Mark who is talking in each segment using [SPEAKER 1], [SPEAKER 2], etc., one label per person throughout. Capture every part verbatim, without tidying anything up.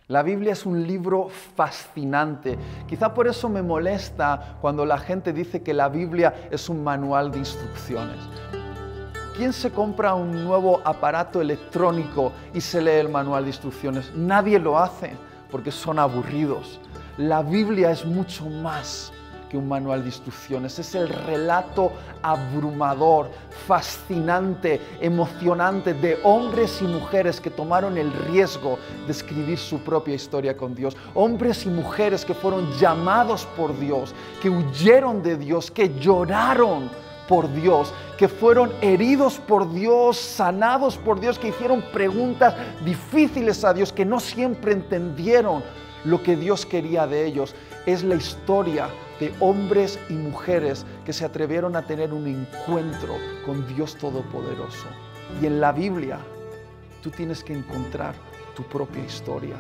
[SPEAKER 1] La Biblia es un libro fascinante. Quizá por eso me molesta cuando la gente dice que la Biblia es un manual de instrucciones. ¿Quién se compra un nuevo aparato electrónico y se lee el manual de instrucciones? Nadie lo hace porque son aburridos. La Biblia es mucho más que un manual de instrucciones. Es el relato abrumador, fascinante, emocionante de hombres y mujeres que tomaron el riesgo de escribir su propia historia con Dios. Hombres y mujeres que fueron llamados por Dios, que huyeron de Dios, que lloraron por Dios, que fueron heridos por Dios, sanados por Dios, que hicieron preguntas difíciles a Dios, que no siempre entendieron lo que Dios quería de ellos. Es la historia de hombres y mujeres que se atrevieron a tener un encuentro con Dios Todopoderoso. Y en la Biblia tú tienes que encontrar tu propia historia.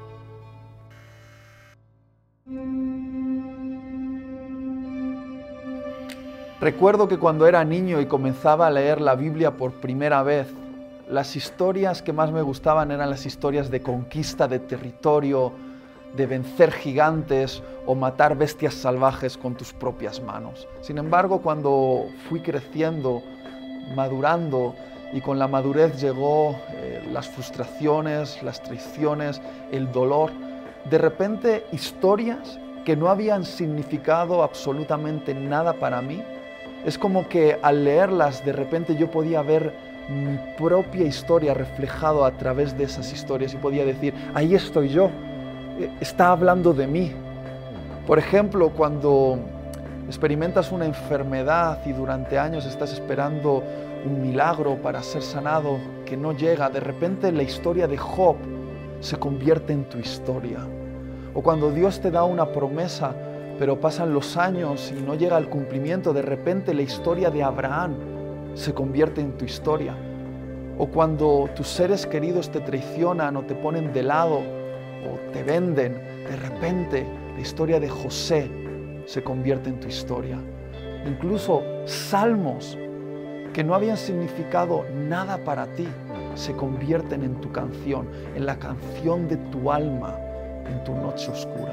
[SPEAKER 1] Recuerdo que cuando era niño y comenzaba a leer la Biblia por primera vez, las historias que más me gustaban eran las historias de conquista de territorio, de vencer gigantes o matar bestias salvajes con tus propias manos. Sin embargo, cuando fui creciendo, madurando, y con la madurez llegó eh, las frustraciones, las traiciones, el dolor, de repente historias que no habían significado absolutamente nada para mí, es como que al leerlas de repente yo podía ver mi propia historia reflejado a través de esas historias y podía decir, ahí estoy yo, está hablando de mí. Por ejemplo, cuando experimentas una enfermedad y durante años estás esperando un milagro para ser sanado que no llega, de repente la historia de Job se convierte en tu historia. O cuando Dios te da una promesa, pero pasan los años y no llega al cumplimiento, de repente la historia de Abraham se convierte en tu historia. O cuando tus seres queridos te traicionan o te ponen de lado o te venden, de repente la historia de José se convierte en tu historia. Incluso salmos que no habían significado nada para ti se convierten en tu canción, en la canción de tu alma, en tu noche oscura.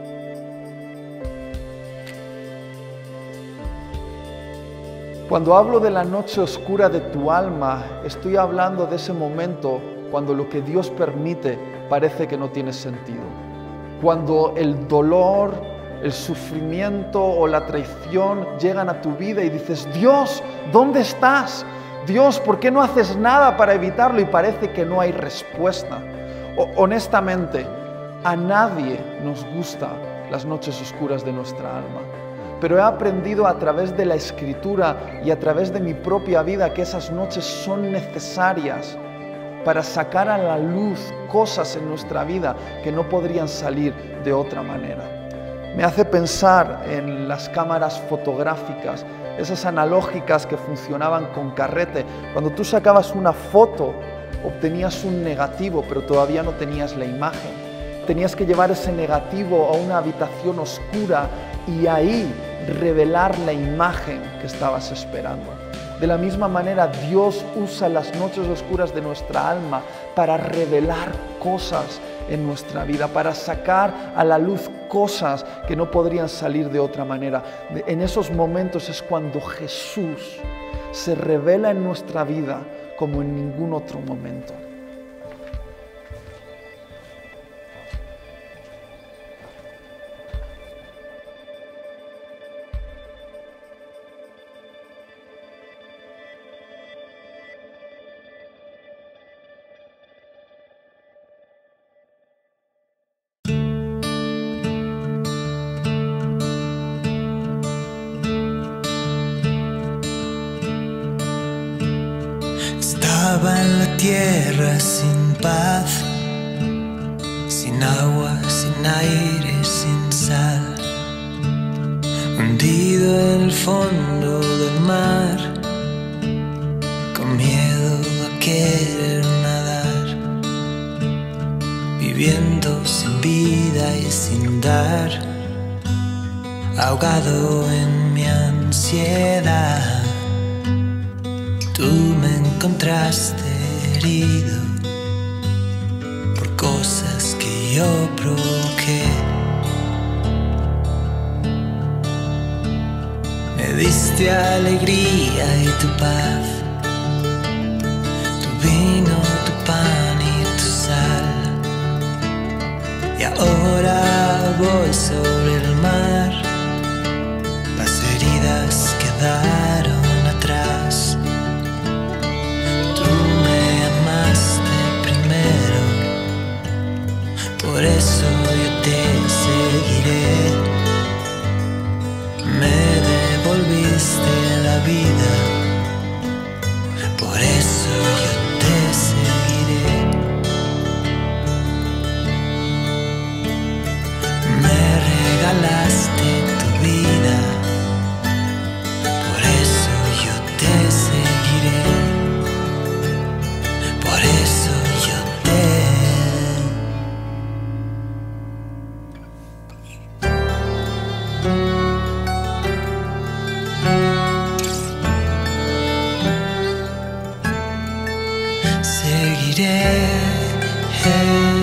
[SPEAKER 1] Cuando hablo de la noche oscura de tu alma, estoy hablando de ese momento cuando lo que Dios permite parece que no tiene sentido. Cuando el dolor, el sufrimiento o la traición llegan a tu vida y dices, Dios, ¿dónde estás? Dios, ¿por qué no haces nada para evitarlo? Y parece que no hay respuesta. O, honestamente, a nadie nos gustan las noches oscuras de nuestra alma. Pero he aprendido a través de la Escritura y a través de mi propia vida que esas noches son necesarias para sacar a la luz cosas en nuestra vida que no podrían salir de otra manera. Me hace pensar en las cámaras fotográficas, esas analógicas que funcionaban con carrete. Cuando tú sacabas una foto, obtenías un negativo, pero todavía no tenías la imagen. Tenías que llevar ese negativo a una habitación oscura y ahí revelar la imagen que estabas esperando. De la misma manera, Dios usa las noches oscuras de nuestra alma para revelar cosas en nuestra vida, para sacar a la luz cosas que no podrían salir de otra manera. En esos momentos es cuando Jesús se revela en nuestra vida como en ningún otro momento.
[SPEAKER 2] Estaba en la tierra sin paz, sin agua, sin aire, sin sal, hundido en el fondo del mar, con miedo a querer nadar, viviendo sin vida y sin dar, ahogado en mi ansiedad. Tú me encontraste herido por cosas que yo provoqué. Me diste alegría y tu paz, tu vino, tu pan y tu sal. Y ahora voy sobre el mar, las heridas quedaron atrás. Tú me amaste primero, por eso yo te seguiré. Me devolviste la vida, por eso yo te seguiré. Me regalaste tu vida, por eso yo te seguiré. Por eso yo te seguiré.